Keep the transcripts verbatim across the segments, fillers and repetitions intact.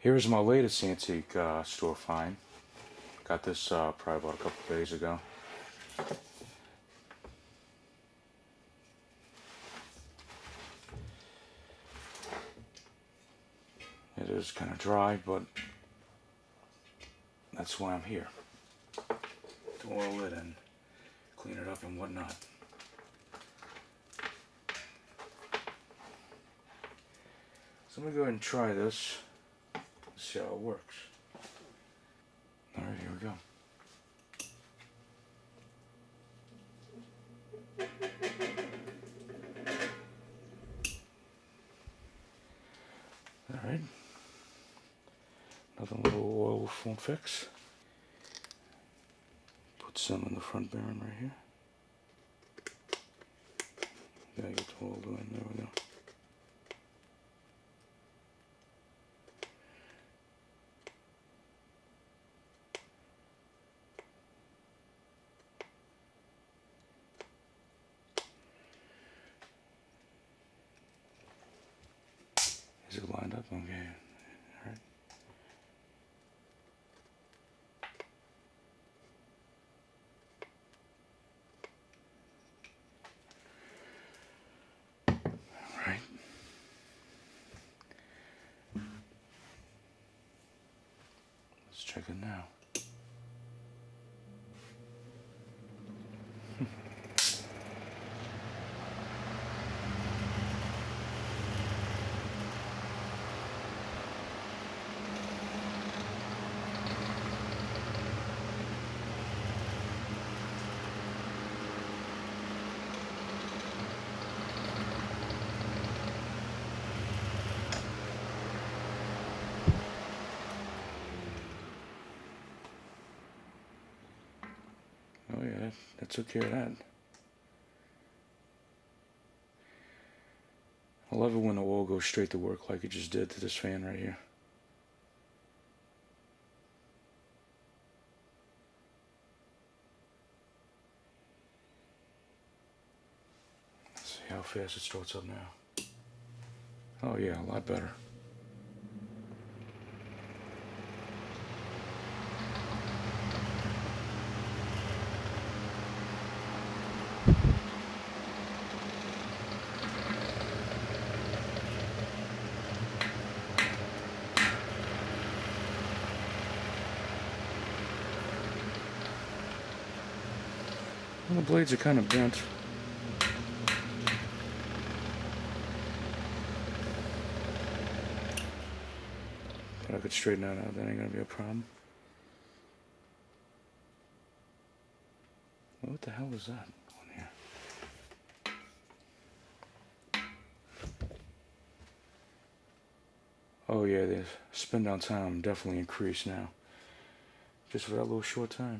Here's my latest antique uh, store find. Got this uh, probably about a couple days ago. It is kind of dry, but that's why I'm here. To oil it and clean it up and whatnot. So I'm going to go ahead and try this. See how it works. Alright, here we go. Alright. Another little oil won't fix. Put some in the front bearing right here. Gotta get the oil in. There we go. Is it lined up? Okay. Alright. Alright. Let's check it now. Oh yeah, that, that took care of that. I love it when the oil goes straight to work like it just did to this fan right here. Let's see how fast it starts up now. Oh yeah, a lot better. Well, the blades are kind of bent. But I could straighten that out. That ain't gonna be a problem. What the hell is that on here? Oh yeah, the spin down time definitely increased now. Just for that little short time.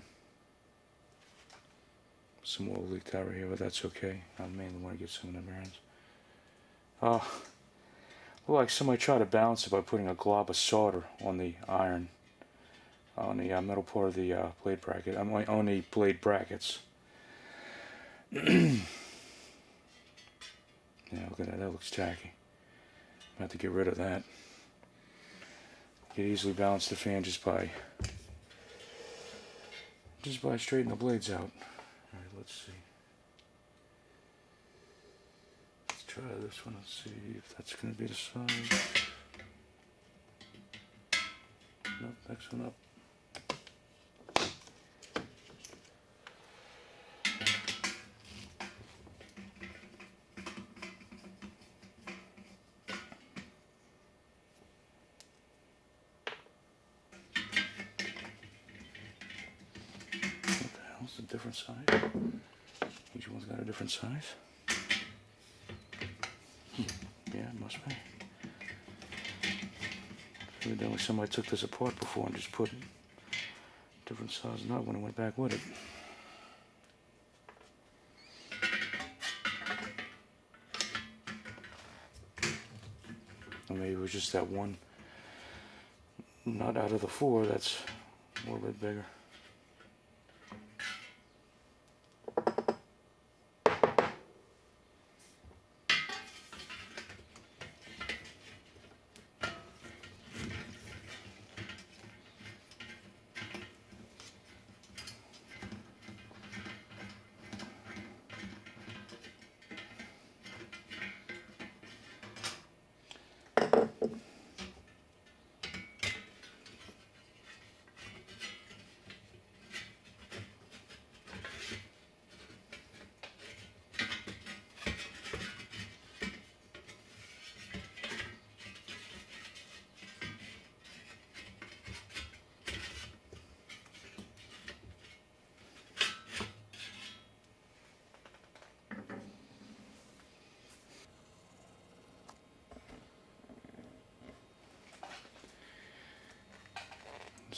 Some oil leaked out right here, but that's okay. I mainly want to get some of the bearings. Oh, well, like somebody tried to balance it by putting a glob of solder on the iron, on the uh, metal part of the uh, blade bracket. I'm like on the blade brackets. Yeah, look at that. That looks tacky. I have to get rid of that. You can easily balance the fan just by just by straightening the blades out. Alright, let's see. Let's try this one and see if that's going to be the size. Nope, next one up. It's a different size. Each one's got a different size. Hmm. Yeah, it must be. Evidently somebody took this apart before and just put different size nut when it went back with it. Or maybe it was just that one nut out of the four that's a little bit bigger.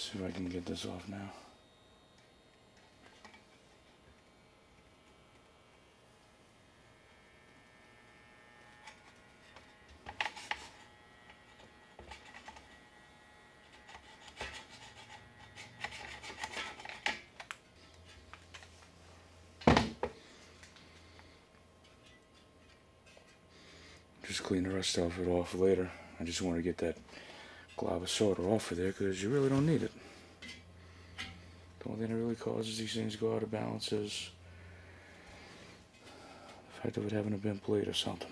See if I can get this off now. Just clean the rest of it off later. I just want to get that glob of solder off of there because you really don't need it. The only thing that really causes these things to go out of balance is the fact of it having a bent blade or something.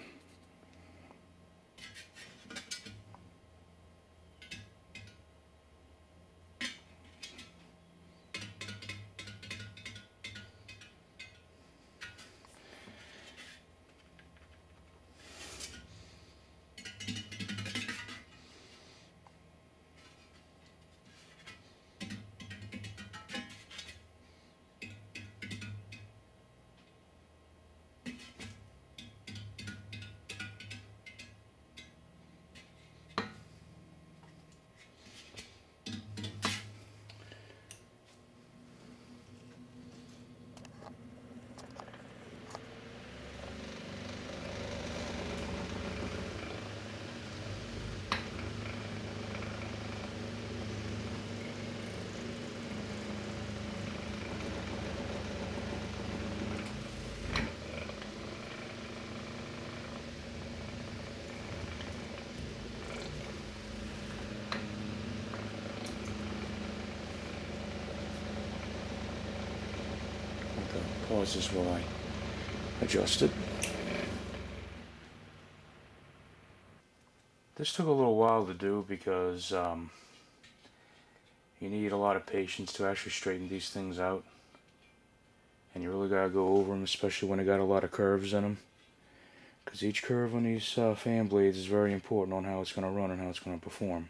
Pause this while I adjust it. This took a little while to do because um, you need a lot of patience to actually straighten these things out, and you really gotta go over them, especially when they got a lot of curves in them, because each curve on these uh, fan blades is very important on how it's going to run and how it's going to perform.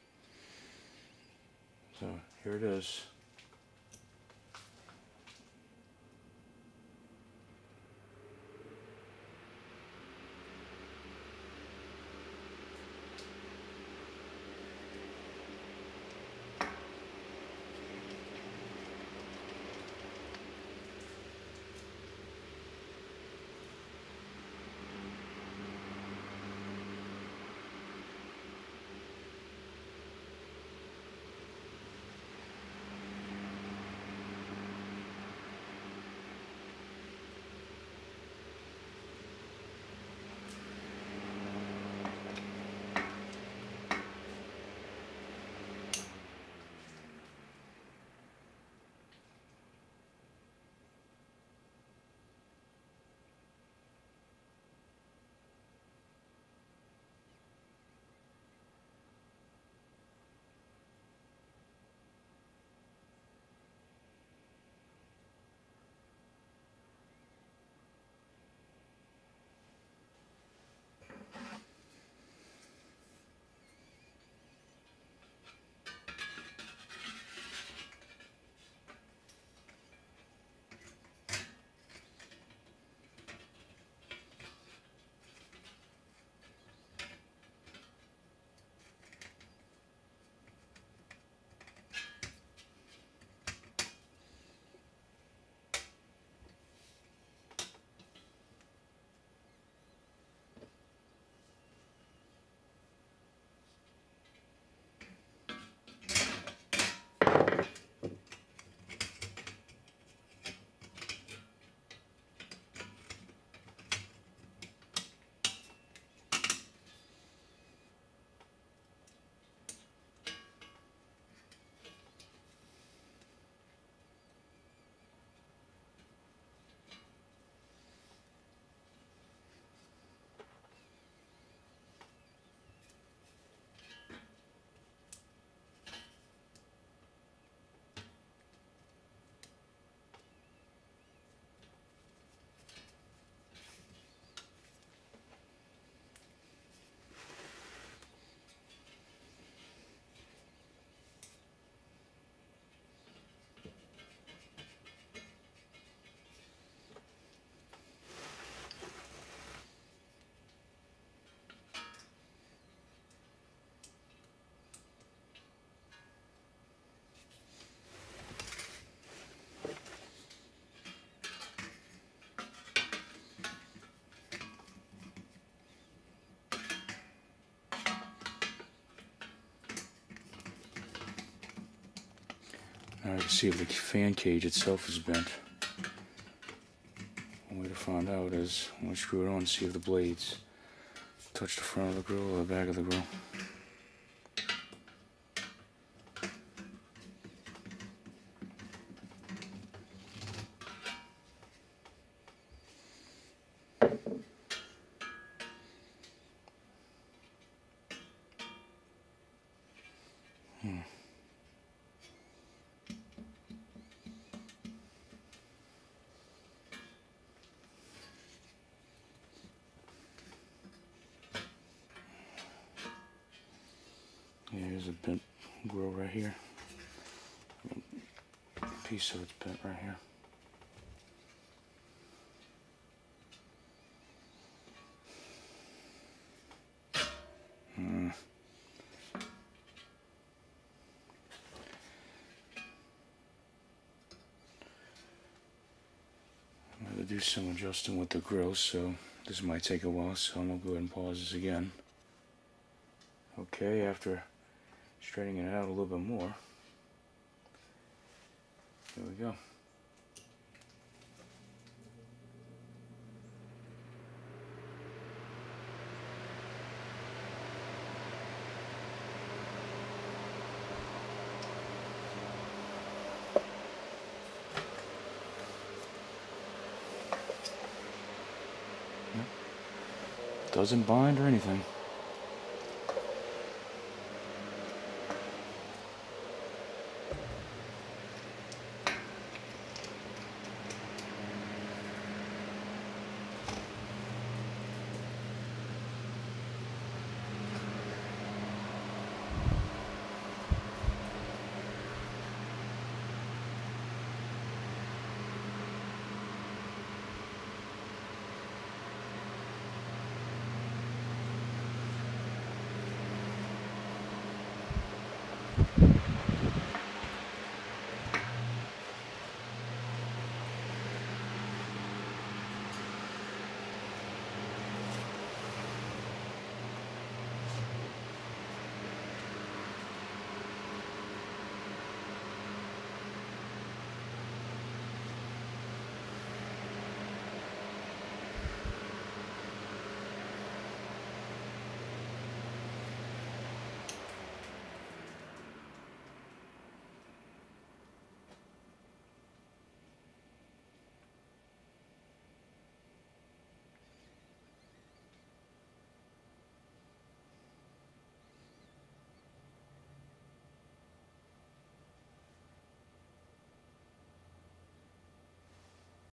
So here it is. Now I can see if the fan cage itself is bent. One way to find out is when we screw it on, see if the blades touch the front of the grill or the back of the grill. Hmm. Yeah, here's a bent grill right here. A piece of it's bent right here. Hmm. I'm going to do some adjusting with the grill, so this might take a while, so I'm going to go ahead and pause this again. Okay, after straightening it out a little bit more, there we go. Doesn't bind or anything.